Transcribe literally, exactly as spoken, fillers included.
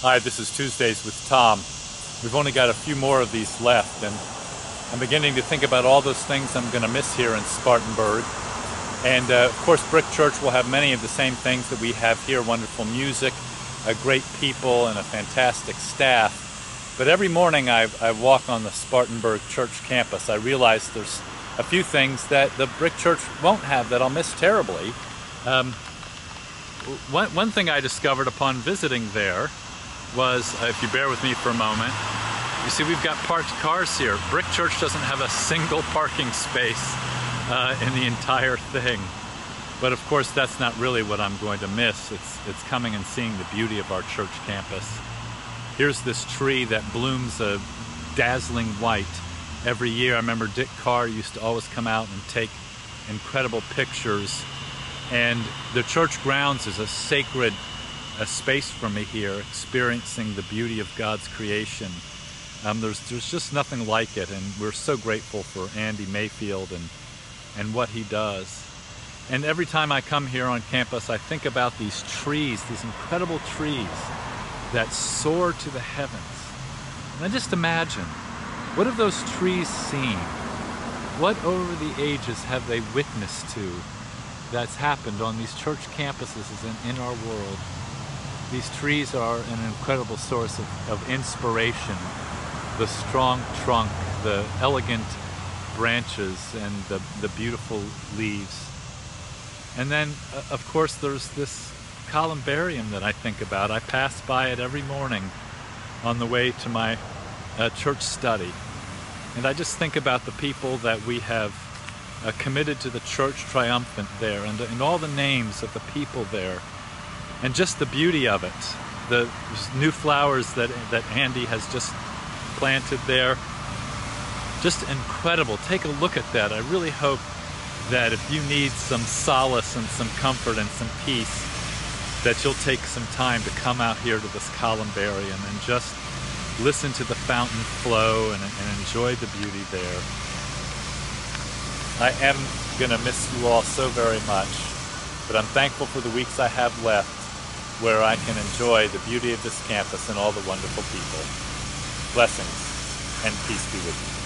Hi, this is Tuesdays with Tom. We've only got a few more of these left, and I'm beginning to think about all those things I'm going to miss here in Spartanburg. And uh, of course, Brick Church will have many of the same things that we have here: wonderful music, uh, great people, and a fantastic staff. But every morning I, I walk on the Spartanburg Church campus, I realize there's a few things that the Brick Church won't have that I'll miss terribly. Um, one, one thing I discovered upon visiting there was, uh, if you bear with me for a moment, you see we've got parked cars here. Brick Church doesn't have a single parking space uh, in the entire thing. But of course that's not really what I'm going to miss. It's, it's coming and seeing the beauty of our church campus. Here's this tree that blooms a dazzling white every year. I remember Dick Carr used to always come out and take incredible pictures. And the church grounds is a sacred a space for me here, experiencing the beauty of God's creation. Um, there's, there's just nothing like it, and we're so grateful for Andy Mayfield and, and what he does. And every time I come here on campus, I think about these trees, these incredible trees that soar to the heavens. And I just imagine, what have those trees seen? What over the ages have they witnessed to that's happened on these church campuses and in our world? These trees are an incredible source of, of inspiration. The strong trunk, the elegant branches, and the, the beautiful leaves. And then, uh, of course, there's this columbarium that I think about. I pass by it every morning on the way to my uh, church study. And I just think about the people that we have uh, committed to the church triumphant there, and, and all the names of the people there. And just the beauty of it, the new flowers that, that Andy has just planted there. Just incredible. Take a look at that. I really hope that if you need some solace and some comfort and some peace, that you'll take some time to come out here to this columbarium and just listen to the fountain flow and, and enjoy the beauty there. I am going to miss you all so very much, but I'm thankful for the weeks I have left, where I can enjoy the beauty of this campus and all the wonderful people. Blessings and peace be with you.